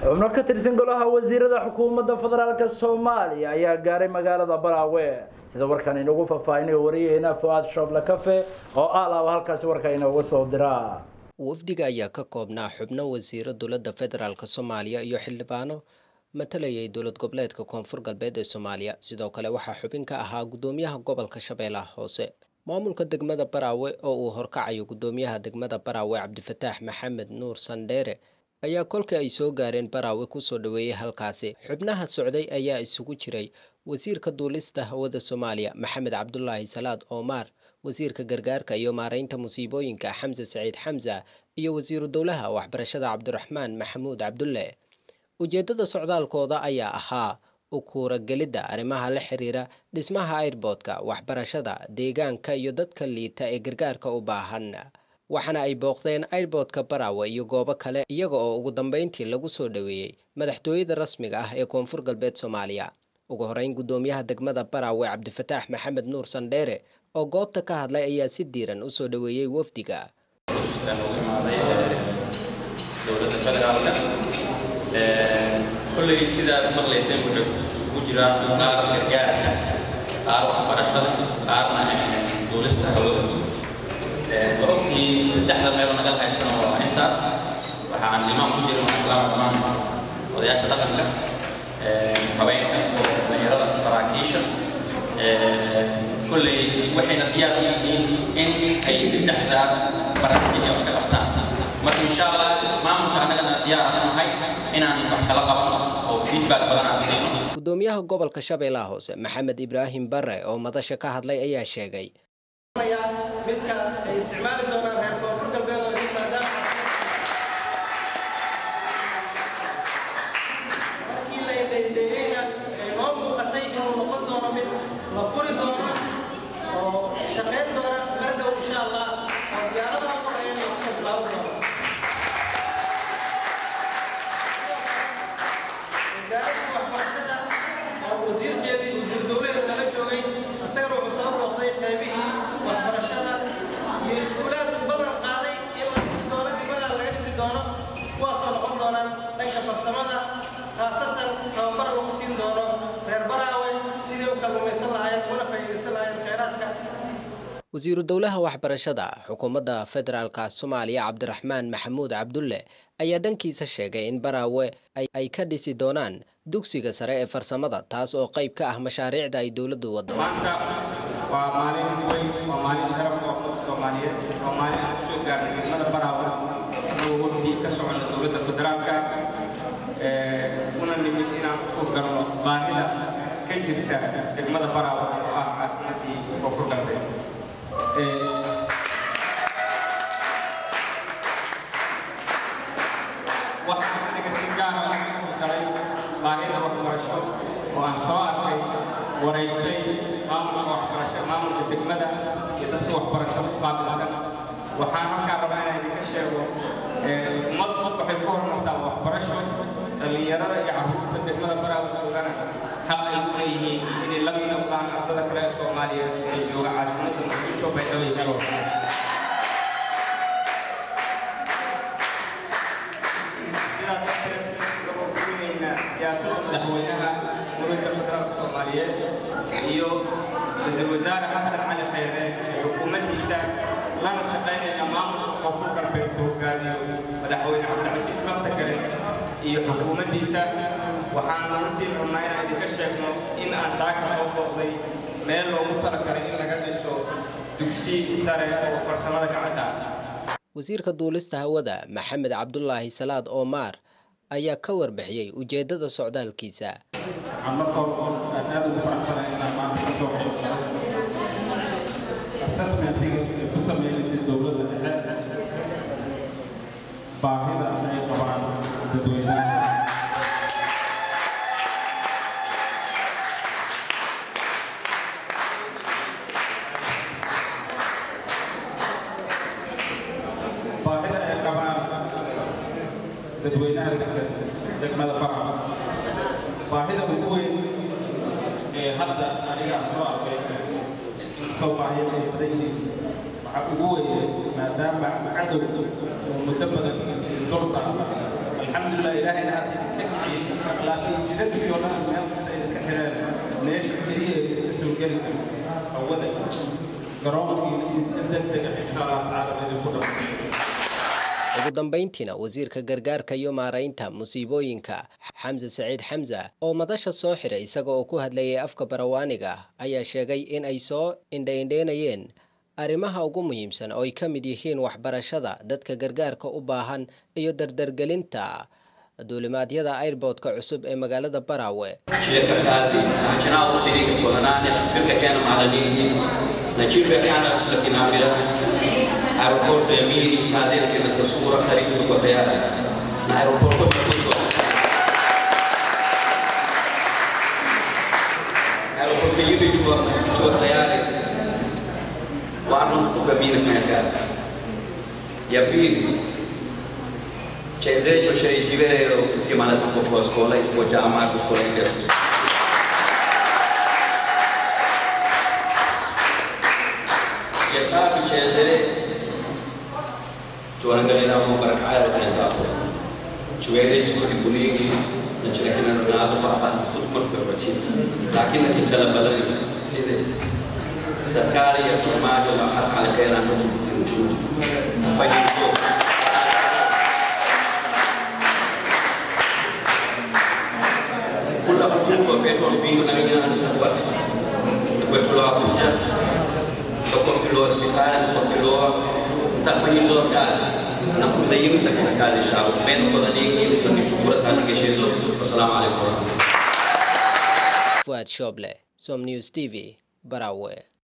xubno ka tirsan golaha wasiirada xukuumadda federaalka Soomaaliya ayaa gaaray magaalada Baraawe sida warkan inagu faahfaahinay wariyayna Fuad Shobla Cafe oo alaaba halkaas warka inagu soo diraa. wafdiga ayaa ka koobnaa xubno wasiiro dowladda federaalka Soomaaliya iyo xildhibaano matalayay dowlad goboleedka Koonfur Galbeed ee Soomaaliya. sidoo kale waxaa xubin ka ahaa gudoomiyaha gobolka Shabeellaha Hoose. maamulka degmada Baraawe oo uu horkacayo gudoomiyaha degmada Baraawe Cabdifataax Maxamed Nuur Sandheere ayaa kolkii ay soo gaareen Baraawe ku soo dhaweeyay halkaasi. xubnaha socday ayaa isugu jiray wasiirka duulista hawada Soomaaliya Maxamed Cabdullaahi Salaad Omar, wasiirka gargaarka iyo maareynta musiibooyinka Xamza Saciid Xamza iyo wasiiru dowlaha waxbarashada Cabdiraxmaan Maxamuud Cabdulle. ujeedada socdaalkooda ayaa ahaa u kuuragelidda arrimaha la xiriira dhismaha airportka, waxbarashada, deegaanka iyo dadka liita ee gargaarka u baahan. waxaana ay booqdeen airportka Baraawe iyo goobo kale iyaga oo ugu dambeyntii lagu soo dhaweeyay madaxtooyada rasmiga ah ee Koonfur Galbeed Soomaaliya. ugu horeyn gudoomiyaha degmada Baraawe Cabdifataax Maxamed Nuur Sandheere oo goobta ka hadlay ayaa si diiran u soo dhaweeyay wafdiga. dowladda federaalka kulli sidaad maqlayseen wuxuu ku jiraa qaar gargaarka, qaar waxbarashada, qaarna duulista hawada. وأختي سدح لما يروح نقل هاي السنة والله إنتاس وحان الإمام مجري مع السلام الرحمن وضياش دخل حوين ميرضا سراكيشن كل وحين الديار إن أي سدح داس برامجية وكلامتان مرة إن شاء الله ما ممكن الديار هاي إن أنا بحكي لقبنا أو فيدباك بدنا السنة. gudoomiyaha gobolka Shabeellaha Hoose Maxamed Ibraahim Barre oo madasha ka hadlay ayaa sheegay midka ay isticmaali doonaan reer Koonfur Galbeed oo yimaadaan markii la ideeyayna ay loo muuqatay inuu noqon doono mid la furi doono oo shaqeyn doona mardow insha Allah oo diyaaradaha qoreeyay lagu soo bilaabi doono. wasaaradda waxbarashada oo wasiirkeedii wasiir dowladda nala joogay asagana wuxuu soo booqday qaybihii waxbarashada iyo iskuulaad ballan qaaday in la dhisi doono dibada laga dhisi doono kuwaasoo noqon doonaan dhanka farsamada khaasatan tababar lagu siin doono reer Baraawe sidii u kalluumaysan lahaayeen una faa'iidaysan lahaayeen kheyraadka. wasiiru dowlaha waxbarashada xukuumadda federaalka Soomaaliya Cabdiraxmaan Maxamuud Cabdulle ayaa dankiisa sheegay in Baraawe ay ka dhisi doonaan dugsiga sare ee farsamada taas oo qayb ka ah mashaariicda ay dowladdu wado. maanta waa maalin weyn, waa maalin sharaf oo dadka Soomaaliyeed, waa maalin aan soo gaarnay degmada Baraawe oo waqti ka socda dowladda federaalka una nimid inaan ku garno baahida ka jirta degmada Baraawe oo ah caasimadii Koonfur Galbeed. waxaan aniga si gaar ah u galay baahida waxbarasho oo aan soo arkay waraystay maamulka waxbarasho maamulka degmada iyo dadka waxbarasho u qaabilsan. waxaan halkaa rabaa inaan idinka sheego ummad waxay ku horumartaa waxbarasho. dhalinyarada iyo carruurta degmada Baraawe joogana xaq ay u leeyihiin inay la mid noqdaan ardada kale ee Soomaaliyeed ee jooga caasimadda Muqdisho Baydhabo iyo Galmudug. siyaasadda madaxweynaha dowladda federaalka Soomaaliyeed iyo ra'iisul wasaare Xasan Cali Khayre xukuumaddiisa lana shaqeynaya maamulka Koonfur Galbeed oo hogaamiyo madaxweyne Cabdicasiis Laftagar iyo xukuumaddiisa. waxaan runtii rabnaa inaan idinka sheegno in aan saaka soo booqday meel loogu talagalay in laga dhiso dugsi sare oo farsamada gacanta. wasiirka duulista hawada Maxamed Cabdullaahi Salaad Omar ayaa ka warbixiyay ujeedada socdaalkiisa. marka aad ugu faraxsanahay inaan maanta ka soo qayb galo assessment-iga ku sameynaysa dowladda dhexe baahida ay qabaan dadweynaha. baahida ay qabaan dadweynaha degmada Baraawe baahida ugu weyn ee hadda aniga soo arkay inkastoo baahida ay badan yihiin waxaa ugu weyn maadaama cadow muddo badan dul saaran alxamdulillah ilaahayna jidadkii oo dhan meel kasta ay iska xireen meesha keliya ay ka soo geli karo hawada garoonkii in si degdeg ah insha allah tacaala ku dhamaystiran. ugu dambeyntiina wasiirka gargaarka iyo maaraynta musiibooyinka Xamza Saciid Xamza oo madasha soo xiray isaga oo ku hadlayay afka Barawaaniga ayaa sheegay in ay soo indheynayeen arrimaha ugu muhiimsan oo ay ka mid yihiin waxbarashada dadka gargaarka u baahan iyo dardargelinta duulimaadyada airportka cusub ee magaalada Barawe. aeroporto ya Miri kazi na sura karibu tuko tayari na aeroporto mkubwa aeroporto hivi tuko tayari watu kutoka Miri kufanya kazi ya pili chenzecho chejivero kutimana tuko kwa skola iko jamaa kwa skola yetu ya tatu chenzele tuangalie na baraka haya tunataka tuweze kujibuningi na chekena na nalo hapa tutukue kwa chini lakini kitala balani sisi serikali ya formajo na hasa alikaena ndio tukitimtu tafanya hivyo kula hukumu wetu wa mbingu na wengine wanatakuwa tukatoa kuja kwa kilo hospitali kwa kilo tafanya hizo kazi na kufanya katika kazi shao spend kwa nyingi tunashukuru sana kesho. Assalamu alaykum. Fuad Shoble, Som News TV, Barawe.